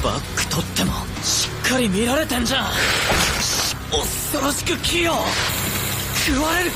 バック取ってもしっかり見られてんじゃん。恐ろしく器用。食われる。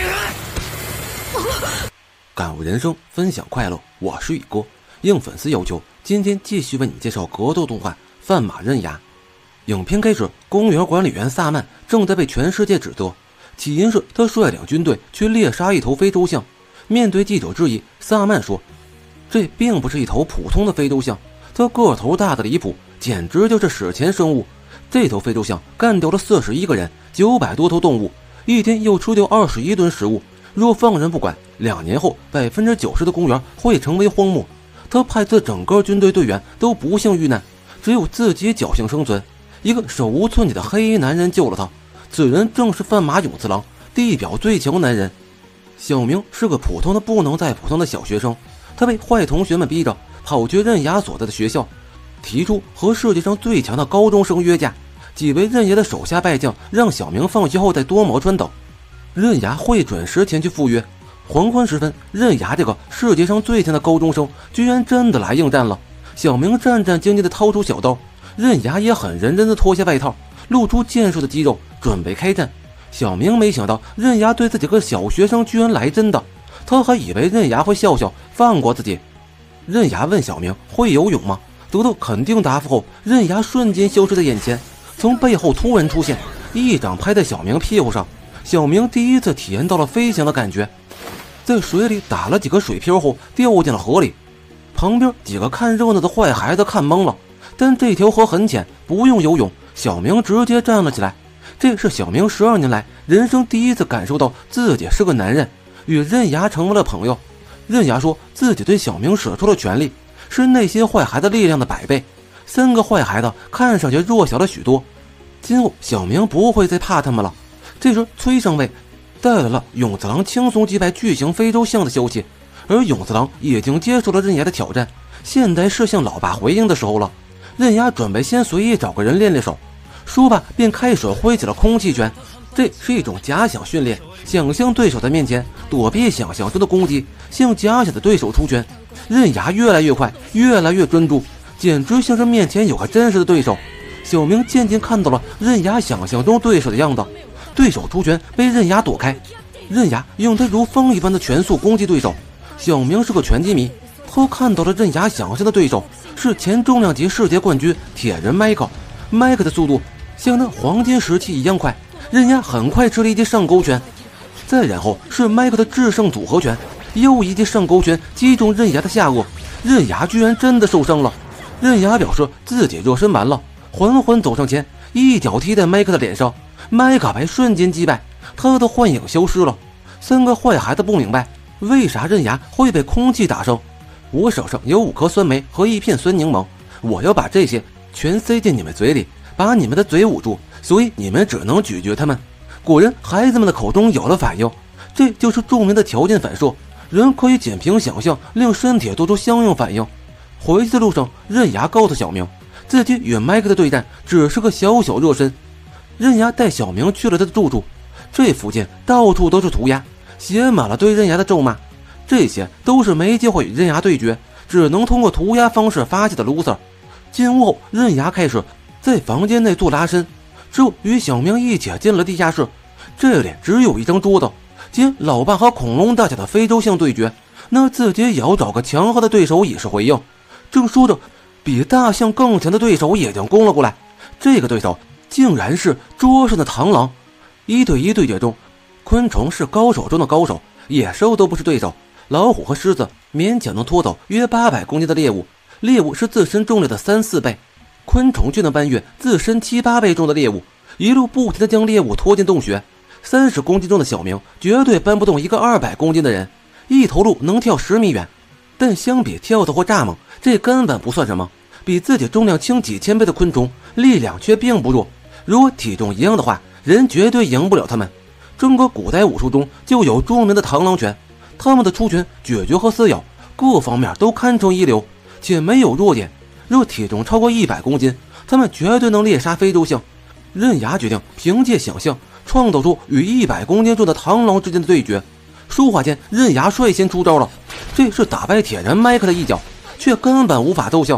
感悟人生，分享快乐，我是宇哥。应粉丝要求，今天继续为你介绍格斗动画《范马刃牙》。影片开始，公园管理员萨曼正在被全世界指责，起因是他率领军队去猎杀一头非洲象。面对记者质疑，萨曼说：“这并不是一头普通的非洲象，它个头大的离谱，简直就是史前生物。这头非洲象干掉了41个人，900多头动物，一天又吃掉21吨食物。若放任不管，2年后90%的公园会成为荒漠。他派自整个军队队员都不幸遇难，只有自己侥幸生存。一个手无寸铁的黑衣男人救了他，此人正是范马勇次郎，地表最强男人。小明是个普通的不能再普通的小学生，他被坏同学们逼着跑去刃牙所在的学校，提出和世界上最强的高中生约架。几位刃牙的手下败将让小明放学后在多摩川等，刃牙会准时前去赴约。黄昏时分，刃牙这个世界上最强的高中生居然真的来应战了。小明战战兢兢地掏出小刀，刃牙也很认真地脱下外套，露出健硕的肌肉，准备开战。小明没想到刃牙对自己个小学生居然来真的，他还以为刃牙会笑笑放过自己。刃牙问小明会游泳吗？得到肯定答复后，刃牙瞬间消失在眼前，从背后突然出现，一掌拍在小明屁股上。小明第一次体验到了飞翔的感觉，在水里打了几个水漂后掉进了河里。旁边几个看热闹的坏孩子看懵了，但这条河很浅，不用游泳，小明直接站了起来。这是小明12年来人生第一次感受到自己是个男人，与刃牙成为了朋友。刃牙说自己对小明使出了全力，是那些坏孩子力量的100倍。3个坏孩子看上去弱小了许多，今后小明不会再怕他们了。这时崔上尉带来了勇次郎轻松击败巨型非洲象的消息，而勇次郎已经接受了刃牙的挑战，现在是向老爸回应的时候了。刃牙准备先随意找个人练练手，说罢便开始挥起了空气拳。这是一种假想训练，想象对手在面前躲避想象中的攻击，向假想的对手出拳。刃牙越来越快，越来越专注，简直像是面前有个真实的对手。小明渐渐看到了刃牙想象中对手的样子，对手出拳被刃牙躲开，刃牙用他如风一般的拳速攻击对手。小明是个拳击迷，他看到了刃牙想象的对手是前重量级世界冠军铁人麦克的速度像那黄金石器一样快，刃牙很快吃了一记上勾拳，再然后是麦克的制胜组合拳，又一记上勾拳击中刃牙的下颚，刃牙居然真的受伤了。刃牙表示自己热身完了，缓缓走上前，一脚踢在麦克的脸上，麦克被瞬间击败，他的幻影消失了。3个坏孩子不明白为啥刃牙会被空气打伤。我手上有5颗酸梅和1片酸柠檬，我要把这些全塞进你们嘴里，把你们的嘴捂住，所以你们只能咀嚼它们。果然孩子们的口中有了反应，这就是著名的条件反射，人可以仅凭想象令身体做出相应反应。回去的路上，刃牙告诉小明自己与麦克的对战只是个小小热身。刃牙带小明去了他的住处，这附近到处都是涂鸦，写满了对刃牙的咒骂，这些都是没机会与刃牙对决，只能通过涂鸦方式发泄的 loser。 进屋后，刃牙开始在房间内做拉伸，之后与小明一起进了地下室。这里只有一张桌子，今老爸和恐龙大小的非洲象对决，那自己也要找个强悍的对手以示回应。正说着，比大象更强的对手已经攻了过来，这个对手竟然是桌上的螳螂。1对1对决中，昆虫是高手中的高手，野兽都不是对手。老虎和狮子勉强能拖走约800公斤的猎物，猎物是自身重量的3、4倍，昆虫却能搬运自身7、8倍重的猎物，一路不停地将猎物拖进洞穴。30公斤重的小明绝对搬不动一个200公斤的人，一头鹿能跳10米远，但相比跳蚤或蚱蜢，这根本不算什么。比自己重量轻几千倍的昆虫，力量却并不弱。如果体重一样的话，人绝对赢不了他们。中国古代武术中就有著名的螳螂拳，他们的出拳、决绝和撕咬各方面都堪称一流，且没有弱点。若体重超过100公斤，他们绝对能猎杀非洲象。刃牙决定凭借想象创造出与100公斤重的螳螂之间的对决。说话间，刃牙率先出招了，这是打败铁人麦克的一脚，却根本无法奏效。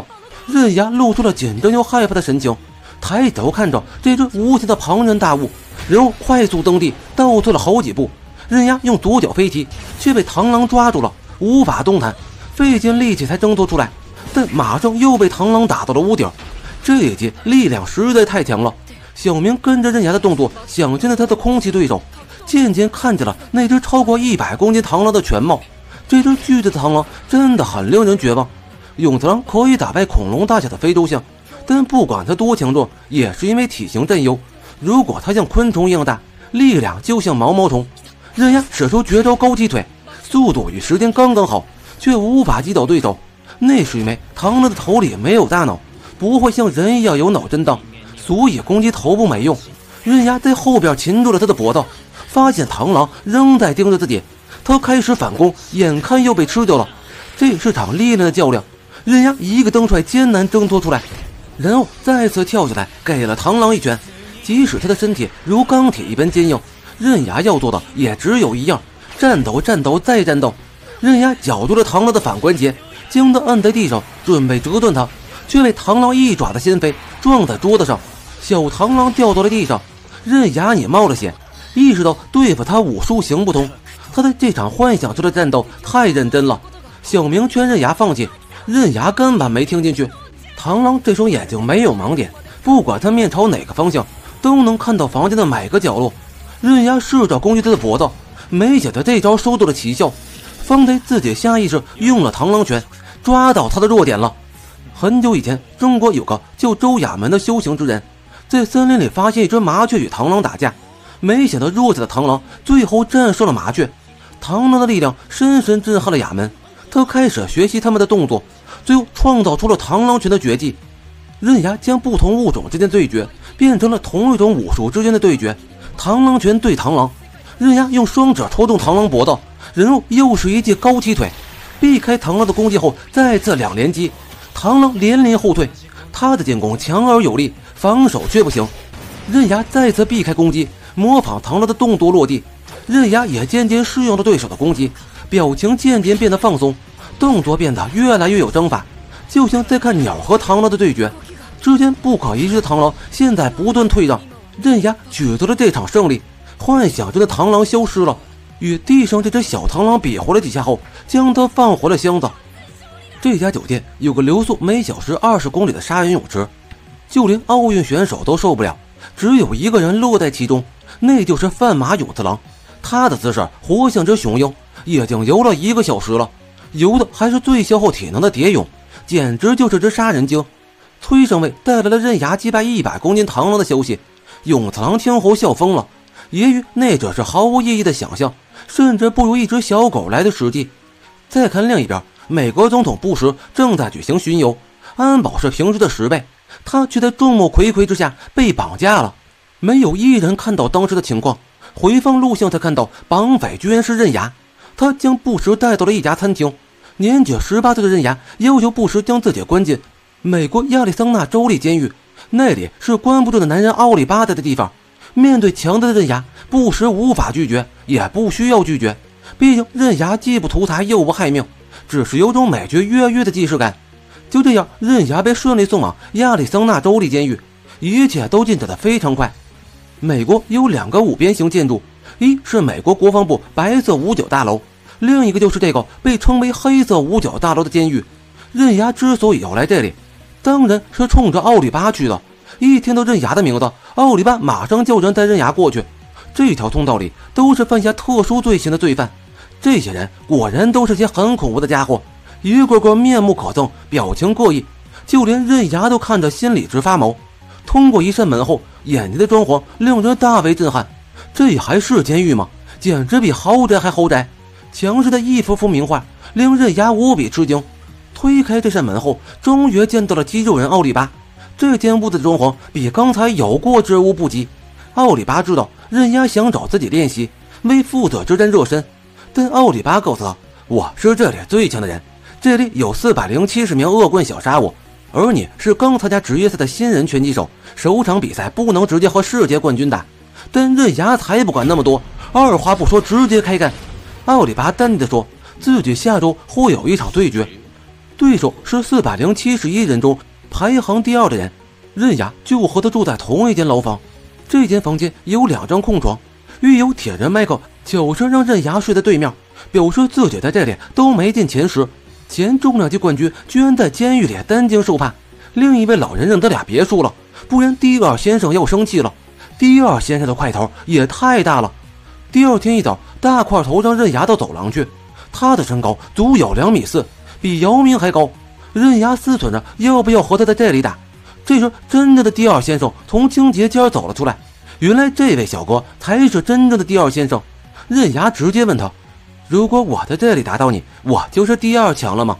刃牙露出了紧张又害怕的神情，抬头看着这只无形的庞然大物，然后快速蹬地，倒退了好几步。刃牙用左脚飞踢，却被螳螂抓住了，无法动弹，费尽力气才挣脱出来，但马上又被螳螂打到了屋顶。这一击力量实在太强了，小明跟着刃牙的动作，想象着他的空气对手，渐渐看见了那只超过100公斤螳螂的全貌。这只巨大的螳螂真的很令人绝望。勇次郎可以打败恐龙大小的非洲象，但不管它多强壮，也是因为体型占优。如果它像昆虫一样大，力量就像毛毛虫。刃牙使出绝招高踢腿，速度与时间刚刚好，却无法击倒对手。那是因为螳螂的头里没有大脑，不会像人一样有脑震荡，所以攻击头部没用。刃牙在后边擒住了他的脖子，发现螳螂仍在盯着自己，他开始反攻，眼看又被吃掉了。这是场烈烈的较量，刃牙一个蹬踹艰难挣脱出来，然后再次跳下来给了螳螂一拳。即使他的身体如钢铁一般坚硬，刃牙要做的也只有一样：战斗战斗再战斗。刃牙绞住了螳螂的反关节，将他按在地上准备折断它，却被螳螂一爪子掀飞，撞在桌子上，小螳螂掉到了地上。刃牙也冒了险，意识到对付他武术行不通，他在这场幻想中的战斗太认真了。小明劝刃牙放弃，刃牙根本没听进去。螳螂这双眼睛没有盲点，不管他面朝哪个方向，都能看到房间的每个角落。刃牙试着攻击他的脖子，没想到这招收到了奇效。方才自己下意识用了螳螂拳，抓到他的弱点了。很久以前，中国有个叫周亚门的修行之人，在森林里发现一只麻雀与螳螂打架，没想到弱小的螳螂最后战胜了麻雀。螳螂的力量深深震撼了亚门，他开始学习他们的动作，最后创造出了螳螂拳的绝技。刃牙将不同物种之间对决变成了同一种武术之间的对决，螳螂拳对螳螂。刃牙用双指戳中螳螂脖子，然后又是一记高踢腿，避开螳螂的攻击后再次两连击，螳螂连连后退。他的进攻强而有力，防守却不行。刃牙再次避开攻击，模仿螳螂的动作落地。刃牙也渐渐适应了对手的攻击，表情渐渐变得放松，动作变得越来越有章法，就像在看鸟和螳螂的对决。之前不可一世的螳螂现在不断退让，刃牙取得了这场胜利。幻想中的螳螂消失了，与地上这只小螳螂比划了几下后，将它放回了箱子。这家酒店有个流速每小时20公里的沙岩泳池，就连奥运选手都受不了，只有一个人乐在其中，那就是范马勇次郎。他的姿势活像只雄鹰，已经游了1个小时了，游的还是最消耗体能的蝶泳，简直就是只杀人精。崔上尉带来了刃牙击败100公斤螳螂的消息，勇次郎听后笑疯了，也许那只是毫无意义的想象，甚至不如一只小狗来的实际。再看另一边，美国总统布什正在举行巡游，安保是平时的10倍，他却在众目睽睽之下被绑架了。没有一人看到当时的情况，回放录像才看到绑匪居然是刃牙。他将布什带到了一家餐厅，年仅18岁的刃牙要求布什将自己关进美国亚利桑那州立监狱，那里是关不住的男人奥利巴在的地方。面对强大的刃牙，布什无法拒绝，也不需要拒绝，毕竟刃牙既不图财又不害命，只是有种美剧越狱的既视感。就这样，刃牙被顺利送往亚利桑那州立监狱，一切都进展得非常快。美国有2个5边形建筑，一是美国国防部白色五角大楼，另一个就是这个被称为黑色五角大楼的监狱。刃牙之所以要来这里，当然是冲着奥利巴去的。一听到刃牙的名字，奥利巴马上叫人带刃牙过去。这条通道里都是犯下特殊罪行的罪犯，这些人果然都是些很恐怖的家伙，一个个面目可憎，表情各异，就连刃牙都看着心里直发毛。通过一扇门后，眼前的装潢令人大为震撼，这还是监狱吗？简直比豪宅还豪宅！墙上的一幅幅名画令刃牙无比吃惊。推开这扇门后，终于见到了肌肉人奥利巴。这间屋子的装潢比刚才有过之无不及。奥利巴知道刃牙想找自己练习，为父子之战热身，但奥利巴告诉他，我是这里最强的人，这里有470名恶棍想杀我，而你是刚参加职业赛的新人拳击手，首场比赛不能直接和世界冠军打。但刃牙才不管那么多，二话不说直接开干。奥利巴淡定地说，自己下周会有一场对决，对手是471人中排行第2的人。刃牙就和他住在同一间牢房，这间房间有2张空床，狱友铁人迈克悄声让刃牙睡在对面，表示自己在这里都没进前10，前重量级冠军居然在监狱里担惊受怕。另一位老人让他俩别输了，不然第2先生要生气了。第2先生的块头也太大了。第2天一早，大块头让刃牙到走廊去，他的身高足有2米4，比姚明还高。刃牙思忖着要不要和他在这里打。这时真正的第2先生从清洁间走了出来，原来这位小哥才是真正的第2先生。刃牙直接问他，如果我在这里打倒你，我就是第2强了吗？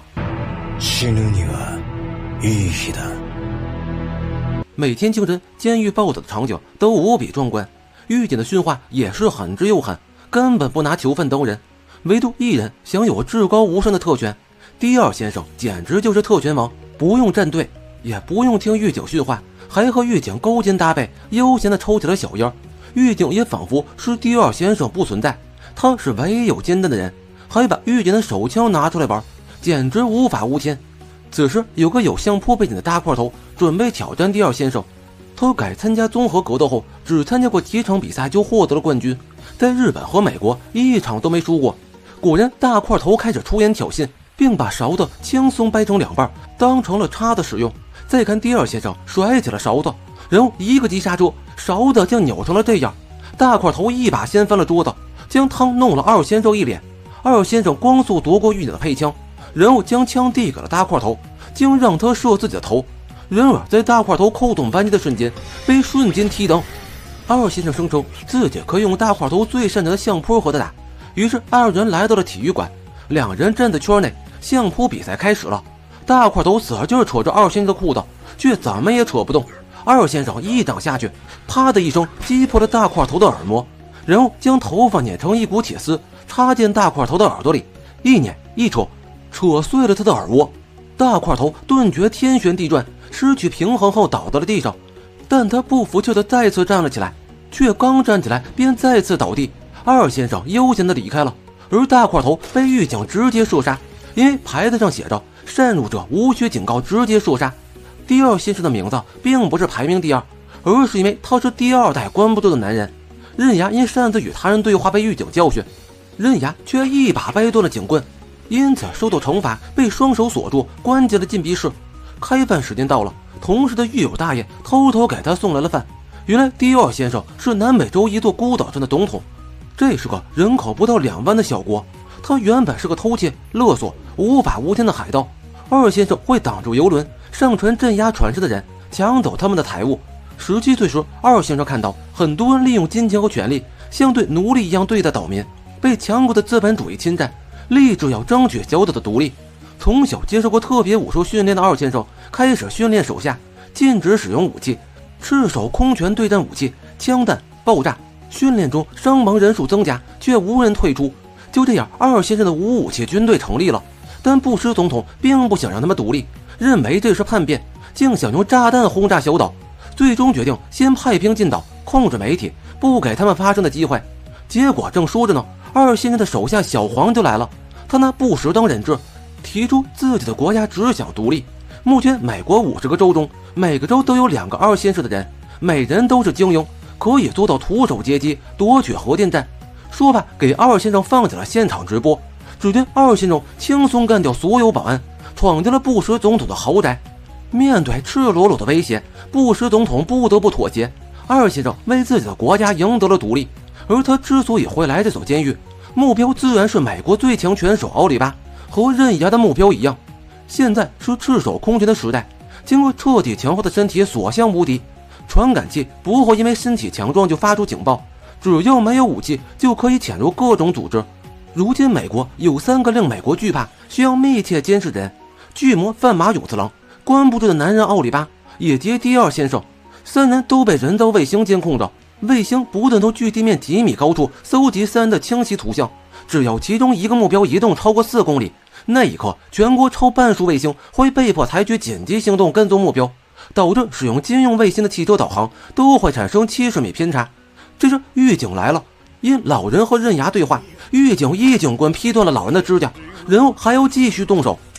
每天清晨，监狱报道的场景都无比壮观，狱警的训话也是狠之又狠，根本不拿囚犯当人。唯独一人享有至高无上的特权，第2先生简直就是特权王，不用站队，也不用听狱警训话，还和狱警勾肩搭背，悠闲地抽起了小烟。狱警也仿佛是第2先生不存在，他是唯一有肩担的人，还把狱警的手枪拿出来玩，简直无法无天。此时有个有相扑背景的大块头准备挑战第2先生，他改参加综合格斗后，只参加过几场比赛就获得了冠军，在日本和美国一场都没输过。果然大块头开始出言挑衅，并把勺子轻松掰成2半，当成了叉子使用。再看第2先生甩起了勺子，然后一个急刹车，勺子竟扭成了这样。大块头一把掀翻了桌子，将汤弄了2先生一脸。2先生光速夺过狱警的配枪，然后将枪递给了大块头，竟让他射自己的头。然而在大块头扣动扳机的瞬间，被瞬间踢倒。2先生声称自己可以用大块头最擅长的相扑和他打，于是2人来到了体育馆，2人站在圈内，相扑比赛开始了。大块头使劲扯着2先生的裤子，却怎么也扯不动。2先生一掌下去，啪的一声击破了大块头的耳膜，然后将头发捻成一股铁丝，插进大块头的耳朵里，一捻一扯，扯碎了他的耳蜗。大块头顿觉天旋地转，失去平衡后倒在了地上，但他不服气的再次站了起来，却刚站起来便再次倒地。2先生悠闲的离开了，而大块头被狱警直接射杀，因为牌子上写着擅入者无需警告直接射杀。第2先生的名字并不是排名第2，而是因为他是第2代关不住的男人。刃牙因擅自与他人对话被狱警教训，刃牙却一把掰断了警棍，因此受到惩罚，被双手锁住，关进了禁闭室。开饭时间到了，同时的狱友大爷偷偷给他送来了饭。原来第2先生是南美洲一座孤岛上的总统，这是个人口不到2万的小国。他原本是个偷窃、勒索、无法无天的海盗。2先生会挡住游轮，上船镇压船只的人，抢走他们的财物。17岁时，2先生看到很多人利用金钱和权力，像对奴隶一样对待岛民，被强国的资本主义侵占，立志要争取小岛的独立。从小接受过特别武术训练的2先生开始训练手下，禁止使用武器，赤手空拳对战武器、枪弹、爆炸。训练中伤亡人数增加，却无人退出。就这样，2先生的无武器军队成立了。但布什总统并不想让他们独立，认为这是叛变，竟想用炸弹轰炸小岛。最终决定先派兵进岛，控制媒体，不给他们发声的机会。结果正说着呢，2先生的手下小黄就来了。他拿布什当人质，提出自己的国家只想独立。目前美国50个州中，每个州都有2个2先生的人，每人都是精英，可以做到徒手接机，夺取核电站。说罢给2先生放起了现场直播。只见2先生轻松干掉所有保安，闯进了布什总统的豪宅。面对赤裸裸的威胁，布什总统不得不妥协。2先生为自己的国家赢得了独立，而他之所以会来这所监狱，目标自然是美国最强拳手奥利巴。和刃牙的目标一样，现在是赤手空拳的时代，经过彻底强化的身体所向无敌，传感器不会因为身体强壮就发出警报，只要没有武器就可以潜入各种组织。如今美国有3个令美国惧怕、需要密切监视的人：巨魔范马勇次郎、关不住的男人奥利巴，以及第2先生。3人都被人造卫星监控着，卫星不断从距地面几米高处搜集3人的清晰图像，只要其中一个目标移动超过4公里，那一刻全国超半数卫星会被迫采取紧急行动跟踪目标，导致使用军用卫星的汽车导航都会产生70米偏差。这时狱警来了，因老人和刃牙对话，狱警一警棍劈断了老人的指甲，然后还要继续动手。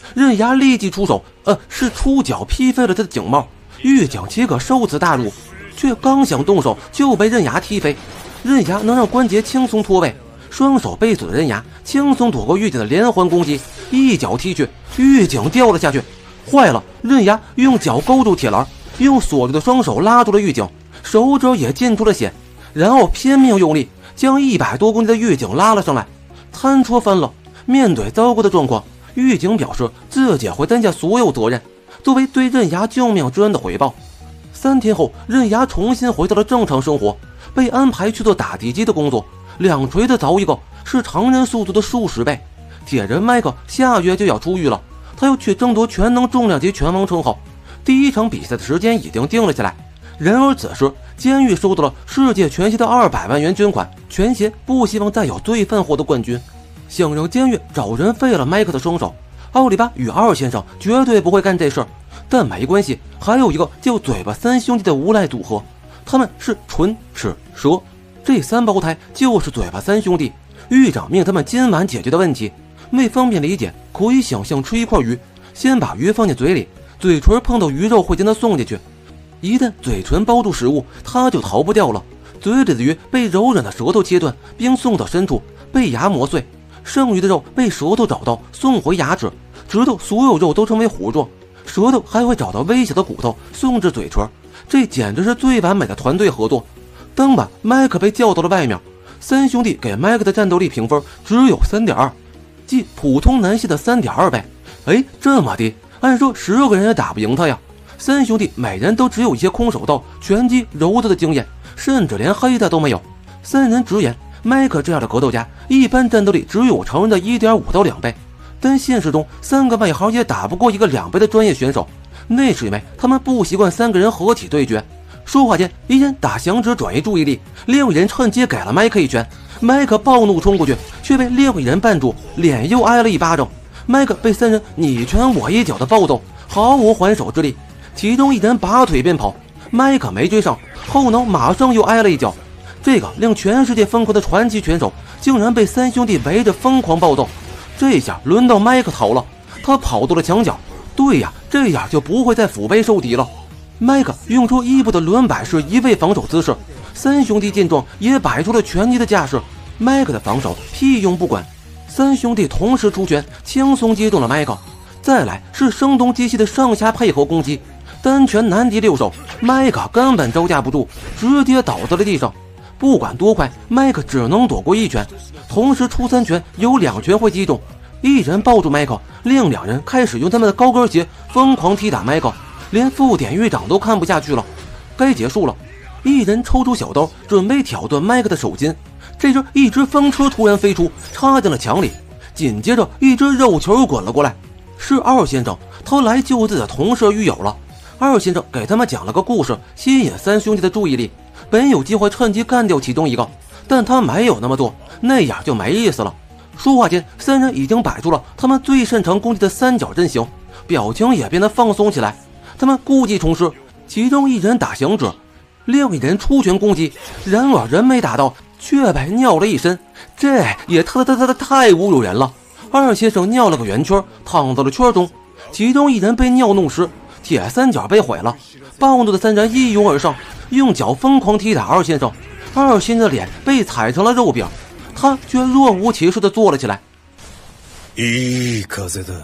刃牙立即出手，是出脚劈飞了他的警帽。狱警岂可受此大辱，却刚想动手就被刃牙踢飞。刃牙能让关节轻松脱位，双手被锁的刃牙轻松躲过狱警的连环攻击，一脚踢去，狱警掉了下去。坏了！刃牙用脚勾住铁栏，用锁住的双手拉住了狱警，手指也进出了血，然后拼命用力将100多公斤的狱警拉了上来，餐桌翻了。面对糟糕的状况，狱警表示自己会担下所有责任，作为对刃牙救命之恩的回报。3天后，刃牙重新回到了正常生活，被安排去做打地基的工作，2锤子凿一个，是常人速度的数10倍。铁人麦克下月就要出狱了，他要去争夺全能重量级拳王称号。第一场比赛的时间已经定了下来。然而此时，监狱收到了世界拳协的200万元捐款，拳协不希望再有罪犯获得冠军，想让监狱找人废了麦克的双手。奥利巴与2先生绝对不会干这事儿，但没关系，还有一个叫嘴巴3兄弟的无赖组合，他们是唇齿舌，这3胞胎就是嘴巴3兄弟。狱长命他们今晚解决的问题，为方便理解，可以想象吃一块鱼，先把鱼放进嘴里，嘴唇碰到鱼肉会将它送进去，一旦嘴唇包住食物，它就逃不掉了。嘴里的鱼被柔软的舌头切断，并送到深处，被牙磨碎，剩余的肉被舌头找到，送回牙齿，直到所有肉都成为糊状。舌头还会找到微小的骨头，送至嘴唇。这简直是最完美的团队合作。当晚，麦克被叫到了外面，3兄弟给麦克的战斗力评分只有 3.2， 即普通男性的 3.2 倍。这么低，按说10个人也打不赢他呀。3兄弟每人都只有一些空手道、拳击、柔道的经验，甚至连黑带都没有。3人直言，麦克这样的格斗家，一般战斗力只有常人的 1.5到2倍，但现实中3个外行也打不过一个2倍的专业选手，那是因为他们不习惯3个人合体对决。说话间，一人打响指转移注意力，另一人趁机给了麦克一拳。麦克暴怒冲过去，却被另一人绊住，脸又挨了一巴掌。麦克被3人你拳我一脚的暴揍，毫无还手之力。其中一人拔腿便跑，麦克没追上，后脑马上又挨了一脚。这个令全世界疯狂的传奇拳手，竟然被3兄弟围着疯狂暴揍。这下轮到麦克逃了，他跑到了墙角。对呀，这样就不会再腹背受敌了。麦克用出伊布的轮摆式一位防守姿势，3兄弟见状也摆出了拳击的架势。麦克的防守屁用不管，3兄弟同时出拳，轻松击中了麦克。再来是声东击西的上下配合攻击，单拳难敌6手，麦克根本招架不住，直接倒在了地上。不管多快，麦克只能躲过1拳，同时出3拳，有2拳会击中。一人抱住麦克，另2人开始用他们的高跟鞋疯狂踢打麦克，连副典狱长都看不下去了。该结束了，一人抽出小刀准备挑断麦克的手筋，这时一只风车突然飞出，插进了墙里，紧接着一只肉球滚了过来，是2先生，他来救自己的同事狱友了。2先生给他们讲了个故事，吸引3兄弟的注意力，本有机会趁机干掉其中一个，但他没有那么做，那样就没意思了。说话间，3人已经摆出了他们最擅长攻击的3角阵型，表情也变得放松起来。他们故技重施，其中一人打响指，另一人出拳攻击，然而人没打到，却被尿了一身，这也太侮辱人了。2先生尿了个圆圈，躺到了圈中，其中一人被尿弄湿，铁三角被毁了。暴怒的3人一拥而上，用脚疯狂踢打2先生。2先生的脸被踩成了肉饼，他却若无其事地坐了起来。 いい風だ。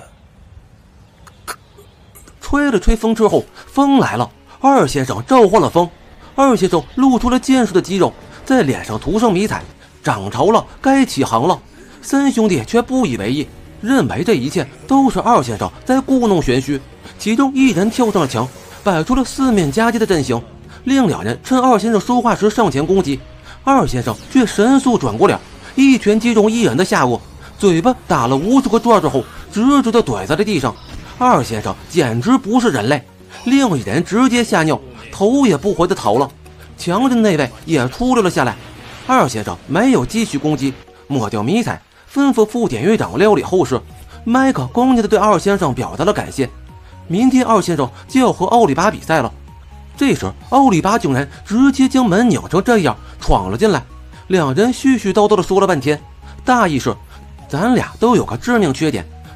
吹了吹风之后，风来了。2先生召唤了风，2先生露出了健硕的肌肉，在脸上涂上迷彩，涨潮了，该起航了。3兄弟却不以为意，认为这一切都是2先生在故弄玄虚。其中一人跳上了墙，摆出了4面夹击的阵型，另2人趁2先生说话时上前攻击。2先生却神速转过脸，一拳击中1人的下颚，嘴巴打了无数个转之后，直直地怼在了地上。2先生简直不是人类，另一人直接吓尿，头也不回地逃了。墙上那位也出溜了下来。2先生没有继续攻击，抹掉迷彩，吩咐副典狱长料理后事。麦克恭敬地对2先生表达了感谢。明天2先生就要和奥利巴比赛了。这时奥利巴竟然直接将门拧成这样闯了进来，2人絮絮叨叨地说了半天，大意是咱俩都有个致命缺点，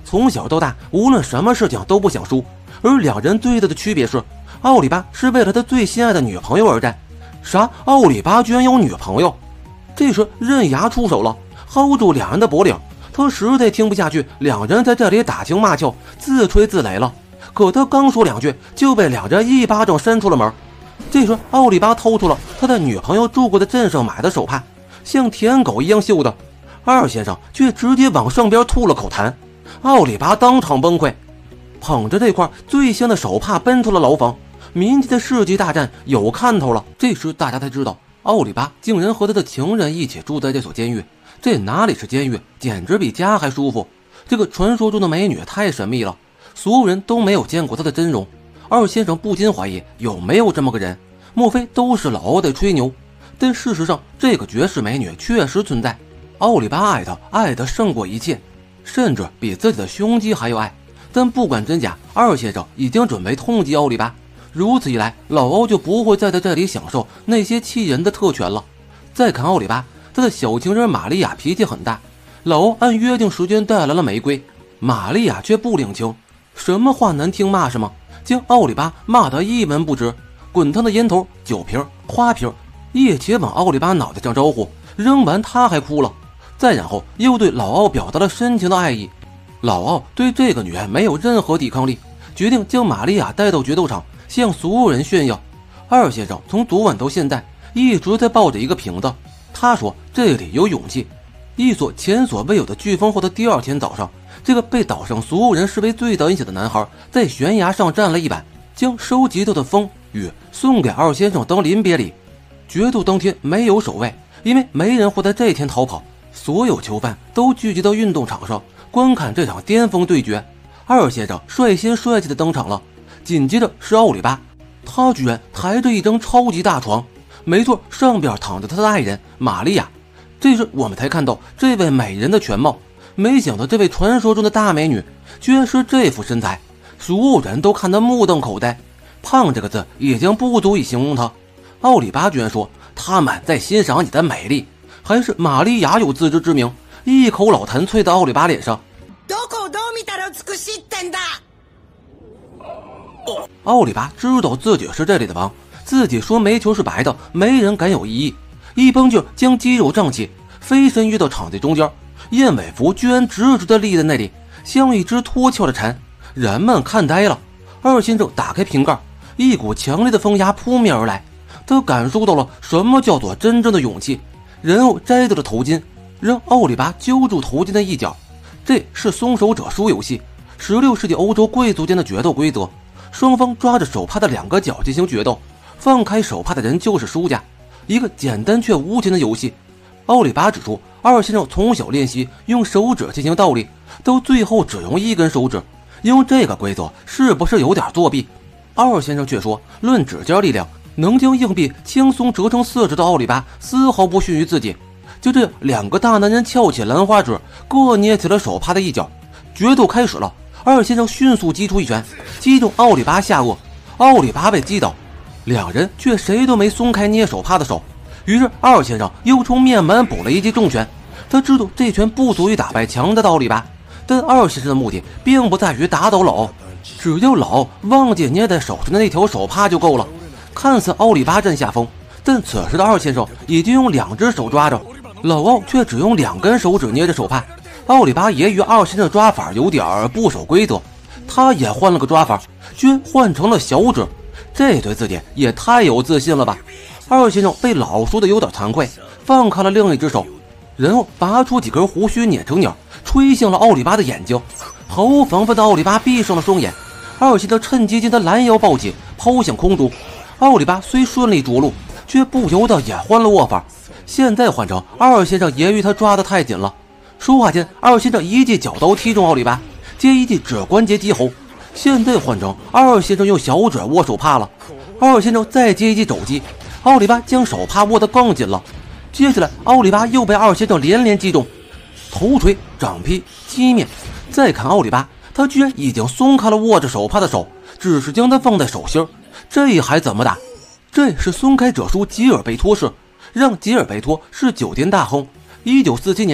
从小到大无论什么事情都不想输，而两人最大的区别是，奥里巴是为了他最心爱的女朋友而战。啥？奥里巴居然有女朋友？这时刃牙出手了，hold住两人的脖领。他实在听不下去两人在这里打情骂俏自吹自擂了，可他刚说两句就被两人一巴掌扇出了门。这时奥里巴掏出了他的女朋友住过的镇上买的手帕，像舔狗一样嗅的。二先生却直接往上边吐了口痰，奥里巴当场崩溃，捧着这块最香的手帕奔出了牢房。民间的世纪大战有看头了。这时大家才知道奥里巴竟然和他的情人一起住在这所监狱，这哪里是监狱，简直比家还舒服。这个传说中的美女太神秘了，所有人都没有见过她的真容。二先生不禁怀疑有没有这么个人，莫非都是老欧在吹牛？但事实上这个绝世美女确实存在。奥里巴爱她，爱得胜过一切，甚至比自己的胸肌还要爱。但不管真假，二先生已经准备痛击奥里巴。如此一来，老欧就不会再在这里享受那些气人的特权了。再看奥里巴，他的小情人玛利亚脾气很大，老欧按约定时间带来了玫瑰，玛利亚却不领情，什么话难听骂什么，将奥里巴骂得一文不值。滚烫的烟头、酒瓶、花瓶一起往奥里巴脑袋上招呼，扔完他还哭了。再然后又对老奥表达了深情的爱意。老奥对这个女人没有任何抵抗力，决定将玛利亚带到决斗场向所有人炫耀。二先生从昨晚到现在一直在抱着一个瓶子，他说这里有勇气。一所前所未有的飓风后的第二天早上，这个被岛上所有人视为最胆小的男孩在悬崖上站了一板，将收集到的风雨送给二先生当临别礼。决斗当天没有守卫，因为没人会在这天逃跑，所有囚犯都聚集到运动场上观看这场巅峰对决。二先生率先帅气的登场了，紧接着是奥里巴，他居然抬着一张超级大床，没错，上边躺着他的爱人玛利亚。这时我们才看到这位美人的全貌，没想到这位传说中的大美女居然是这副身材，所有人都看得目瞪口呆。胖这个字已经不足以形容她。奥里巴居然说他们在欣赏你的美丽，还是玛利亚有自知之明，一口老痰啐到奥里巴脸上。奥里巴知道自己是这里的王，自己说煤球是白的，没人敢有异议。一绷劲将肌肉胀起，飞身跃到场地中间，燕尾服居然直直地立在那里，像一只脱壳的蝉，人们看呆了。二先生打开瓶盖，一股强烈的风压扑面而来，他感受到了什么叫做真正的勇气，然后摘掉了头巾，让奥里巴揪住头巾的一角。这是松手者输游戏，16世纪欧洲贵族间的决斗规则，双方抓着手帕的两个角进行决斗，放开手帕的人就是输家，一个简单却无情的游戏。奥里巴指出，二先生从小练习用手指进行倒立，到最后只用一根手指，用这个规则是不是有点作弊？二先生却说，论指尖力量，能将硬币轻松折成4指的奥里巴丝毫不逊于自己。就这样，两个大男人翘起兰花指，各捏起了手帕的一角。决斗开始了，二先生迅速击出一拳，击中奥里巴下颚，奥里巴被击倒，两人却谁都没松开捏手帕的手。于是二先生又冲面门补了一记重拳，他知道这拳不足以打败强大的奥里巴，但二先生的目的并不在于打倒老欧，只要老欧忘记捏在手上的那条手帕就够了。看似奥里巴占下风，但此时的二先生已经用2只手抓着，老欧却只用2根手指捏着手帕。奥里巴也与二先生的抓法有点不守规则，他也换了个抓法，居然换成了小指，这对自己也太有自信了吧。二先生被老输的有点惭愧，放开了另一只手，然后拔出几根胡须捻成鸟，吹向了奥里巴的眼睛。毫无防范的奥里巴闭上了双眼，二先生趁机将他拦腰抱起，抛向空中。奥里巴虽顺利着陆，却不由得也换了握法，现在换成二先生也与他抓得太紧了。说话间，二先生一记脚刀踢中奥里巴，接一记指关节击喉。现在换成二先生用小指握手帕了，二先生再接一记肘击，奥里巴将手帕握得更紧了。接下来奥里巴又被二先生连连击中，头锤、掌劈、击面。再看奥里巴，他居然已经松开了握着手帕的手，只是将它放在手心，这还怎么打？这是松开者输吉尔贝托式，让吉尔贝托是酒店大亨。1947年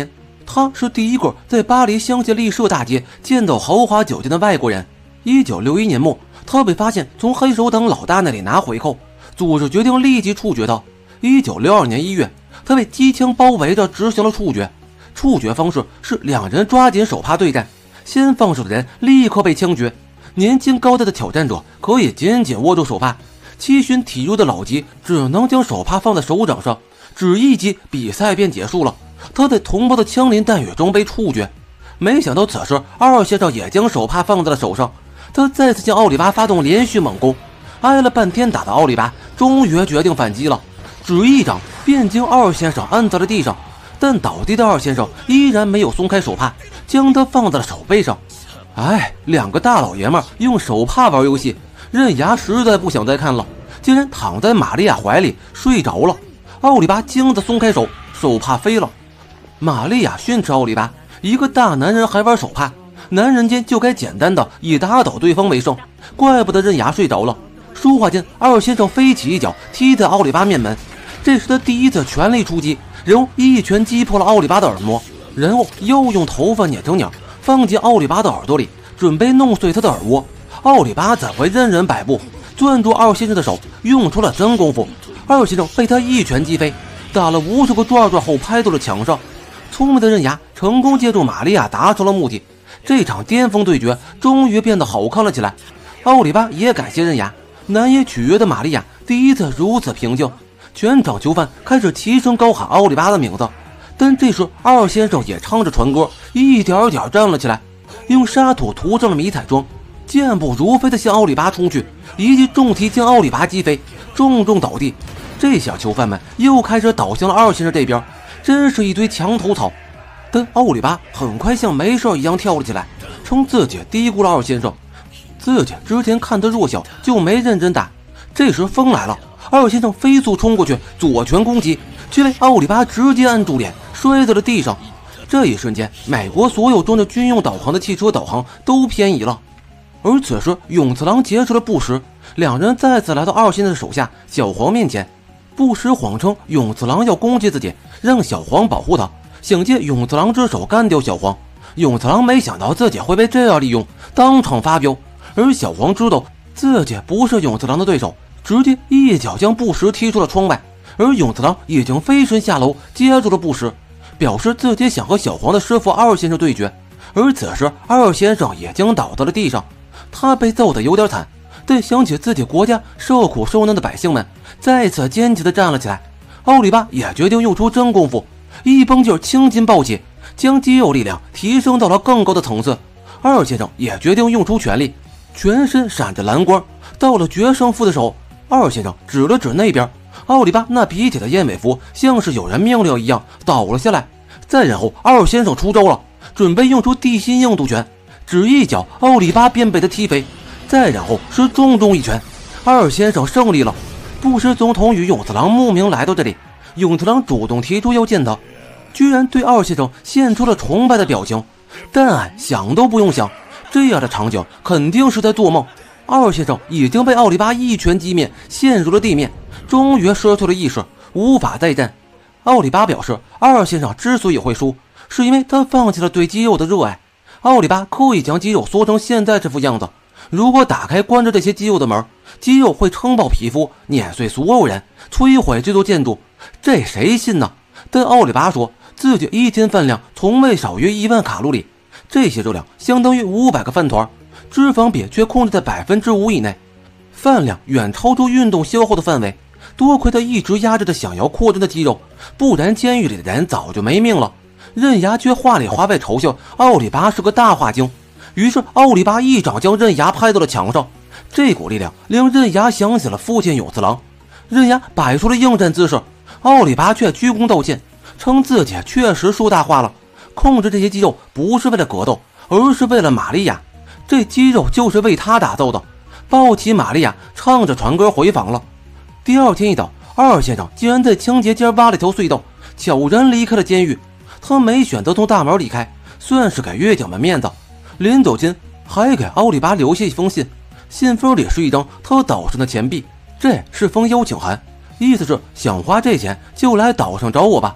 他是第一个在巴黎香榭丽舍大街见到豪华酒店的外国人。1961年末，他被发现从黑手党老大那里拿回扣，组织决定立即处决他。1962年1月，他被机枪包围着执行了处决。处决方式是两人抓紧手帕对战，先放手的人立刻被枪决。年轻高大的挑战者可以紧紧握住手帕，七旬体弱的老吉只能将手帕放在手掌上，只一击比赛便结束了。他在同胞的枪林弹雨中被处决。没想到此时二先生也将手帕放在了手上，他再次向奥里巴发动连续猛攻。挨了半天打的奥里巴终于决定反击了，只一掌便将二先生按在了地上，但倒地的二先生依然没有松开手帕，将他放在了手背上。两个大老爷们用手帕玩游戏，刃牙实在不想再看了，竟然躺在玛利亚怀里睡着了。奥里巴惊得松开手，手帕飞了。玛利亚训斥奥里巴，一个大男人还玩手帕，男人间就该简单的以打倒对方为胜，怪不得刃牙睡着了。说话间，二先生飞起一脚踢在奥里巴面门，这是他第一次全力出击，然后一拳击破了奥里巴的耳膜，然后又用头发捻成鸟放进奥里巴的耳朵里，准备弄碎他的耳蜗。奥里巴怎会任人摆布，攥住二先生的手，用出了真功夫。二先生被他一拳击飞，打了无数个转转后拍到了墙上。聪明的刃牙成功接住玛利亚，达成了目的。这场巅峰对决终于变得好看了起来。奥里巴也感谢刃牙，难以取悦的玛利亚第一次如此平静。全场囚犯开始齐声高喊奥里巴的名字，但这时二先生也唱着船歌，一点点站了起来，用沙土涂上了迷彩装，健步如飞地向奥里巴冲去，一记重踢将奥里巴击飞，重重倒地。这下囚犯们又开始倒向了二先生这边，真是一堆墙头草。但奥里巴很快像没事一样跳了起来，称自己低估了二先生，自己之前看他弱小就没认真打。这时风来了，二先生飞速冲过去，左拳攻击，却被奥里巴直接按住脸，摔在了地上。这一瞬间，美国所有装着军用导航的汽车导航都偏移了。而此时永次郎结识了布什，两人再次来到二先生的手下小黄面前。布什谎称永次郎要攻击自己，让小黄保护他，想借永次郎之手干掉小黄。永次郎没想到自己会被这样利用，当场发飙。而小黄知道自己不是永次郎的对手，直接一脚将布什踢出了窗外。而永次郎已经飞身下楼接住了布什，表示自己想和小黄的师傅二先生对决。而此时二先生已经倒在了地上，他被揍得有点惨，但想起自己国家受苦受难的百姓们，再次坚强地站了起来。奥里巴也决定用出真功夫，一绷劲青筋暴起，将肌肉力量提升到了更高的层次。二先生也决定用出全力，全身闪着蓝光。到了决胜负的时候，二先生指了指那边，奥里巴那笔挺的燕尾服像是有人命令一样倒了下来。再然后二先生出招了，准备用出地心硬度拳，只一脚奥里巴便被他踢飞。再然后是重重一拳，二先生胜利了。布什总统与永次郎慕名来到这里，永次郎主动提出要见他，居然对二先生现出了崇拜的表情。但俺想都不用想，这样的场景肯定是在做梦。二先生已经被奥里巴一拳击灭，陷入了地面，终于失去了意识，无法再战。奥里巴表示，二先生之所以会输，是因为他放弃了对肌肉的热爱。奥里巴刻意将肌肉缩成现在这副样子，如果打开关着这些肌肉的门，肌肉会撑爆皮肤，碾碎所有人，摧毁这座建筑，这谁信呢？但奥里巴说自己一天饭量从未少于1万卡路里，这些热量相当于500个饭团，脂肪比却控制在5%以内，饭量远超出运动消耗的范围。多亏他一直压制着想要扩张的肌肉，不然监狱里的人早就没命了。刃牙却话里话外嘲笑奥里巴是个大话精，于是奥里巴一掌将刃牙拍到了墙上。这股力量令刃牙想起了父亲永次郎，刃牙摆出了应战姿势，奥里巴却鞠躬道歉，称自己确实说大话了，控制这些肌肉不是为了格斗，而是为了玛利亚，这肌肉就是为他打造的。抱起玛利亚，唱着船歌回房了。第二天一早，二先生竟然在清洁间挖了条隧道，悄然离开了监狱。他没选择从大门离开，算是给狱警们面子。临走前还给奥里巴留下一封信，信封里是一张他岛上的钱币，这是封邀请函，意思是想花这钱就来岛上找我吧。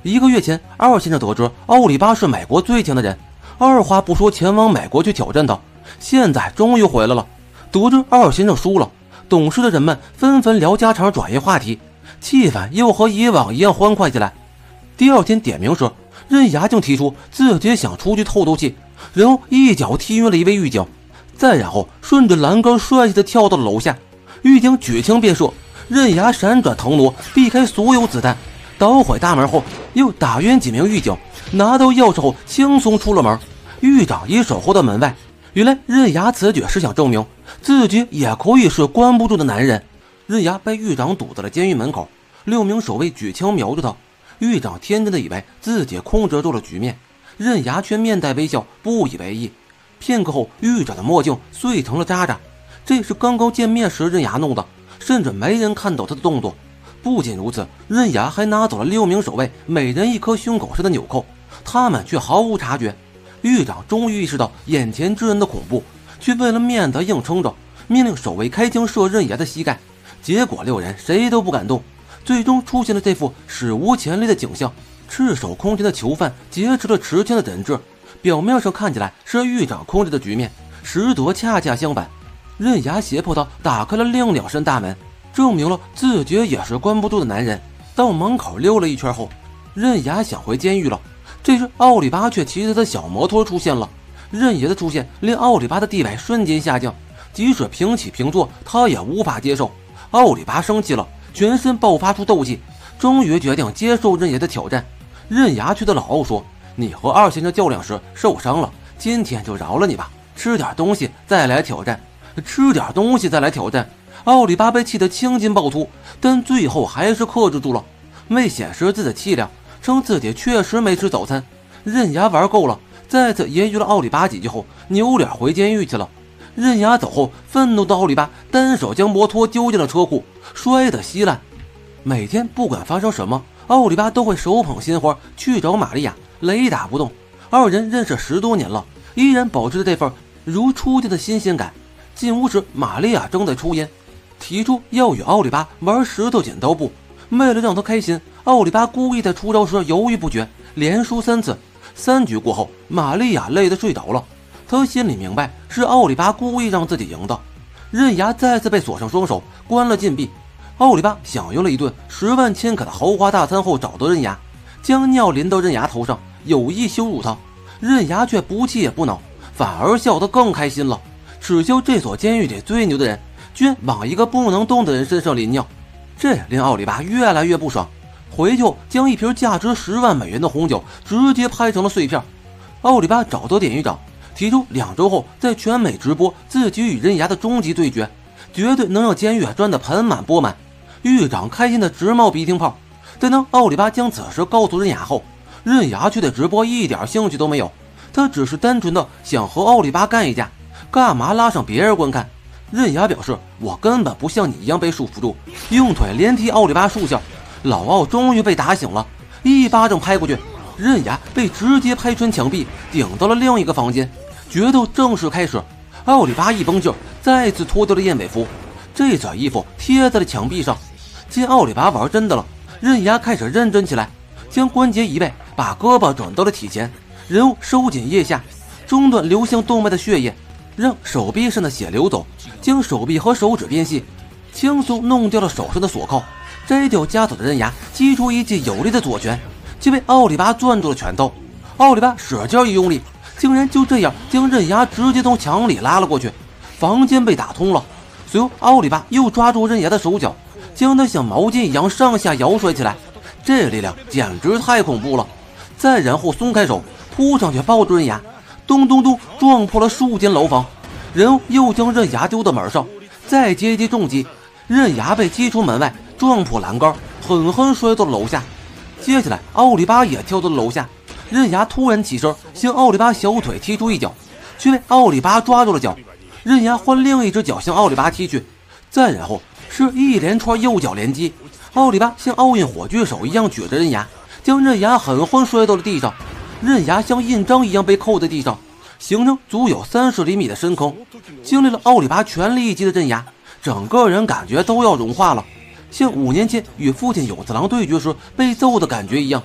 1个月前，二先生得知奥利巴是美国最强的人，二话不说前往美国去挑战他。现在终于回来了，得知二先生输了，懂事的人们纷纷聊家常，转移话题，气氛又和以往一样欢快起来。第二天点名时，刃牙竟提出自己想出去透透气，然后一脚踢晕了一位狱警，再然后顺着栏杆帅气的跳到了楼下。狱警举枪便射，刃牙闪转腾挪，避开所有子弹，捣毁大门后又打晕几名狱警，拿到钥匙后轻松出了门。狱长也守候到门外。原来刃牙此举是想证明自己也可以是关不住的男人。刃牙被狱长堵在了监狱门口，6名守卫举枪瞄着他。狱长天真的以为自己控制住了局面，刃牙却面带微笑，不以为意。片刻后，狱长的墨镜碎成了渣渣，这是刚刚见面时刃牙弄的，甚至没人看到他的动作。不仅如此，刃牙还拿走了6名守卫每人1颗胸口上的纽扣，他们却毫无察觉。狱长终于意识到眼前之人的恐怖，却为了面子硬撑着，命令守卫开枪射刃牙的膝盖。结果6人谁都不敢动，最终出现了这副史无前例的景象：赤手空拳的囚犯劫持了持枪的人质。表面上看起来是狱长控制的局面，实则恰恰相反。刃牙胁迫他打开了另2扇大门，证明了自己也是关不住的男人。到门口溜了一圈后，刃牙想回监狱了。这时奥利巴却骑着他的小摩托出现了。刃爷的出现令奥利巴的地位瞬间下降，即使平起平坐他也无法接受。奥利巴生气了，全身爆发出斗气，终于决定接受刃爷的挑战。刃牙却对老奥说：“你和二先生较量时受伤了，今天就饶了你吧，吃点东西再来挑战。”吃点东西再来挑战。奥利巴被气得青筋暴突，但最后还是克制住了。为显示自己的气量，称自己确实没吃早餐。刃牙玩够了，再次揶揄了奥利巴几句后，扭脸回监狱去了。刃牙走后，愤怒的奥利巴单手将摩托丢进了车库，摔得稀烂。每天不管发生什么，奥利巴都会手捧鲜花去找玛利亚，雷打不动。2人认识10多年了，依然保持着这份如初见的新鲜感。进屋时，玛利亚正在抽烟，提出要与奥利巴玩石头剪刀布。为了让他开心，奥利巴故意在出招时犹豫不决，连输3次。3局过后，玛利亚累得睡着了。他心里明白是奥利巴故意让自己赢的。刃牙再次被锁上双手，关了禁闭。奥利巴享用了一顿10万千卡的豪华大餐后，找到刃牙，将尿淋到刃牙头上，有意羞辱他。刃牙却不气也不恼，反而笑得更开心了。耻笑这所监狱里最牛的人居然往一个不能动的人身上淋尿，这令奥利巴越来越不爽。回去后将一瓶价值10万美元的红酒直接拍成了碎片。奥利巴找到典狱长，提出2周后在全美直播自己与刃牙的终极对决，绝对能让监狱赚得盆满钵满。狱长开心的直冒鼻涕泡。但当奥利巴将此事告诉刃牙后，刃牙却对直播一点兴趣都没有，他只是单纯的想和奥利巴干一架，干嘛拉上别人观看？刃牙表示：“我根本不像你一样被束缚住。”用腿连踢奥利巴数下，老奥终于被打醒了，一巴掌拍过去，刃牙被直接拍穿墙壁，顶到了另一个房间。决斗正式开始，奥利巴一绷劲儿，再次脱掉了燕尾服，这件衣服贴在了墙壁上。见奥利巴玩真的了，刃牙开始认真起来，将关节移位，把胳膊转到了体前，然后收紧腋下，中断流向动脉的血液，让手臂上的血流走，将手臂和手指变细，轻松弄掉了手上的锁铐，摘掉枷锁的刃牙击出一记有力的左拳，却被奥利巴攥住了拳头。奥利巴使劲一用力，竟然就这样将刃牙直接从墙里拉了过去，房间被打通了。随后奥利巴又抓住刃牙的手脚，将他像毛巾一样上下摇甩起来，这力量简直太恐怖了。再然后松开手，扑上去抱住刃牙，咚咚咚撞破了数间楼房，然后又将刃牙丢到门上，再接一记重击，刃牙被击出门外，撞破栏杆，狠狠摔到了楼下。接下来奥利巴也跳到了楼下，刃牙突然起身向奥利巴小腿踢出一脚，却被奥利巴抓住了脚。刃牙换另一只脚向奥利巴踢去，再然后是一连串右脚连击，奥利巴像奥运火炬手一样举着刃牙，将刃牙狠狠摔到了地上。刃牙像印章一样被扣在地上，形成足有30厘米的深坑。经历了奥利巴全力一击的刃牙，整个人感觉都要融化了，像5年前与父亲有次郎对决时被揍的感觉一样。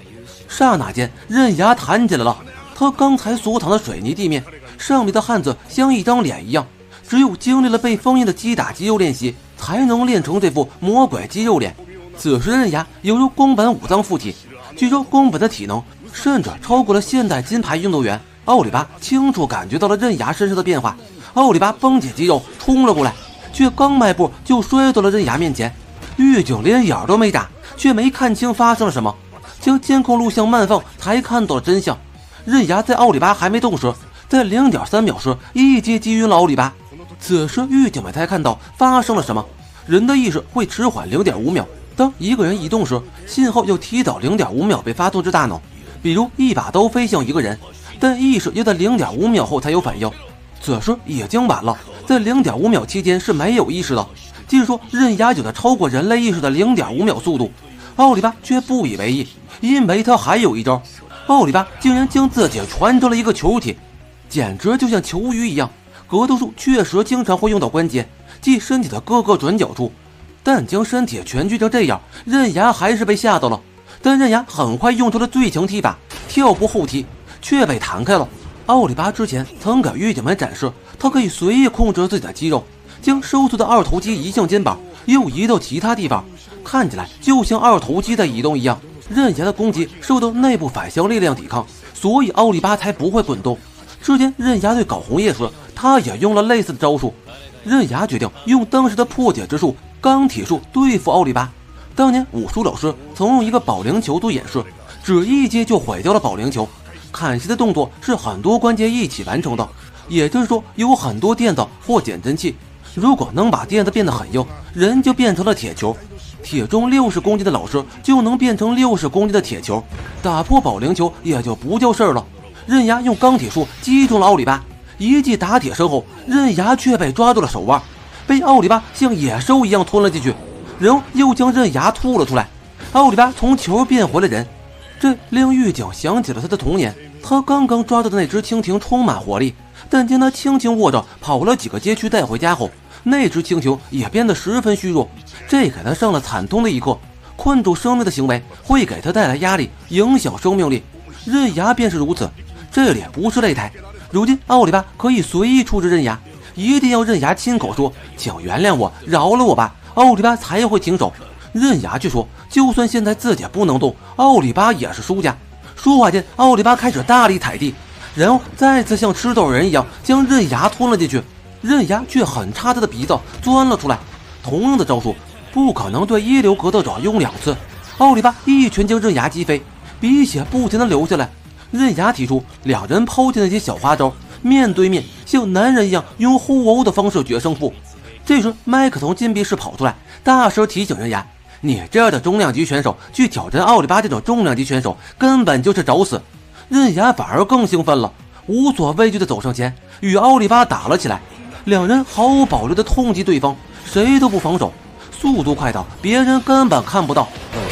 刹那间，刃牙弹起来了。他刚才所躺的水泥地面上面的汉子像一张脸一样，只有经历了被封印的击打肌肉练习，才能练成这副魔鬼肌肉脸。此时的刃牙犹如宫本武藏附体，据说宫本的体能甚至超过了现代金牌运动员。奥里巴清楚感觉到了刃牙身上的变化，奥里巴绷紧肌肉冲了过来，却刚迈步就摔到了刃牙面前。狱警连眼都没眨，却没看清发生了什么，将监控录像慢放才看到了真相。刃牙在奥里巴还没动时，在 0.3 秒时一击击晕了奥里巴。此时狱警们才看到发生了什么，人的意识会迟缓 0.5 秒，当一个人移动时，信号又提早 0.5 秒被发送至大脑。比如一把刀飞向一个人，但意识要在 0.5 秒后才有反应，此时已经晚了，在 0.5 秒期间是没有意识的。即是说刃牙有着超过人类意识的 0.5 秒速度。奥里巴却不以为意，因为他还有一招。奥里巴竟然将自己传成了一个球体，简直就像球鱼一样。格斗术确实经常会用到关节，即身体的各个转角处，但将身体蜷曲成这样，刃牙还是被吓到了。但刃牙很快用出了最强踢法，跳步后踢，却被弹开了。奥里巴之前曾给狱警们展示，他可以随意控制自己的肌肉，将收缩的二头肌移向肩膀，又移到其他地方，看起来就像二头肌在移动一样。刃牙的攻击受到内部反向力量抵抗，所以奥里巴才不会滚动。之前刃牙对搞红叶时，他也用了类似的招数。刃牙决定用当时的破解之术钢体术对付奥里巴。当年武术老师曾用一个保龄球做演示，只一击就毁掉了保龄球。砍膝的动作是很多关节一起完成的，也就是说有很多垫子或减震器，如果能把垫子变得很硬，人就变成了铁球。体重60公斤的老师就能变成60公斤的铁球，打破保龄球也就不叫事儿了。刃牙用钢铁术击中了奥里巴，一记打铁身后，刃牙却被抓住了手腕，被奥里巴像野兽一样吞了进去，然后又将刃牙吐了出来。奥里巴从球变回了人，这令狱警想起了他的童年。他刚刚抓到的那只蜻蜓充满活力，但将他轻轻握着跑了几个街区带回家后，那只蜻蜓也变得十分虚弱，这给他上了惨痛的一课。困住生命的行为会给他带来压力，影响生命力。刃牙便是如此，这里不是擂台。如今奥里巴可以随意处置刃牙，一定要刃牙亲口说请原谅我，饶了我吧，奥里巴才会停手。刃牙却说就算现在自己不能动，奥里巴也是输家。说话间，奥里巴开始大力踩地，然后再次像吃豆人一样将刃牙吞了进去。刃牙却很差他的鼻子钻了出来。同样的招数不可能对一流格斗者用2次。奥里巴一拳将刃牙击飞，鼻血不停地流下来。刃牙提出两人抛弃那些小花招，面对面像男人一样用互殴的方式决胜负。这时麦克从禁闭室跑出来，大声提醒刃牙，你这样的重量级选手去挑战奥里巴这种重量级选手根本就是找死。刃牙反而更兴奋了，无所畏惧地走上前与奥里巴打了起来。两人毫无保留地痛击对方，谁都不防守，速度快到别人根本看不到。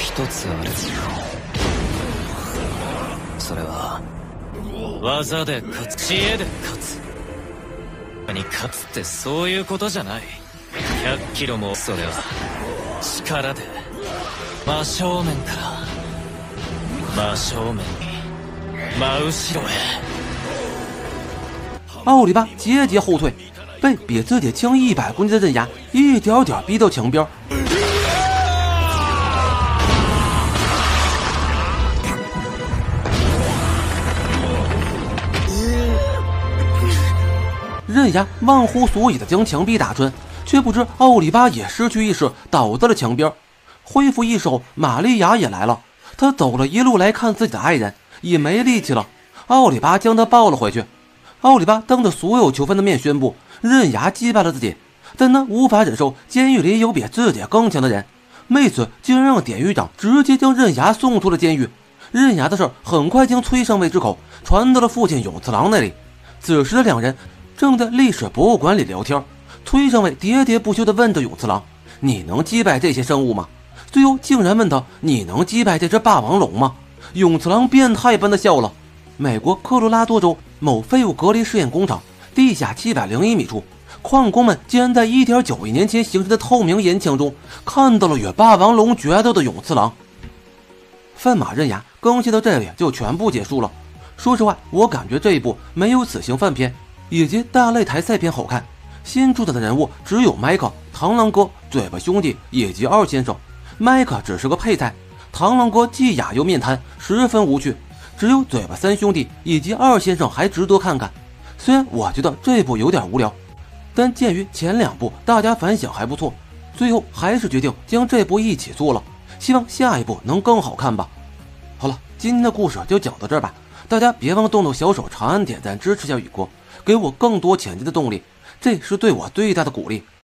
技で勝つ、知恵で勝つ。に勝つってそういうことじゃない。100キロもそれは力で真正面から真正面に真後ろへ。 奥里巴节节后退，被比自己轻100公斤的刃牙一点点逼到墙边。刃牙忘乎所以的将墙壁打穿，却不知奥里巴也失去意识，倒在了墙边。恢复意识后，玛利亚也来了。她走了一路来看自己的爱人，也没力气了。奥里巴将她抱了回去。奥里巴当着所有囚犯的面宣布，刃牙击败了自己，但他无法忍受监狱里有比自己更强的人，为此竟然让典狱长直接将刃牙送出了监狱。刃牙的事很快将崔上尉之口传到了父亲永次郎那里。此时的两人正在历史博物馆里聊天，崔上尉喋喋不休地问着永次郎，你能击败这些生物吗？最后竟然问他，你能击败这只霸王龙吗？永次郎变态般的笑了。美国科罗拉多州某废物隔离试验工厂地下701米处，矿工们竟然在 1.9 亿年前形成的透明岩墙中看到了与霸王龙决斗的永次郎。 范马刃牙更新到这里就全部结束了。说实话，我感觉这一部没有死刑犯篇以及大擂台赛篇好看。新出场的人物只有麦克、螳螂哥、嘴巴兄弟以及二先生。麦克只是个配菜，螳螂哥既哑又面瘫，十分无趣。只有嘴巴三兄弟以及二先生还值得看看。虽然我觉得这部有点无聊，但鉴于前2部大家反响还不错，最后还是决定将这部一起做了。希望下一部能更好看吧。好了，今天的故事就讲到这儿吧。大家别忘动动小手长按点赞支持下雨果，给我更多前进的动力，这是对我最大的鼓励。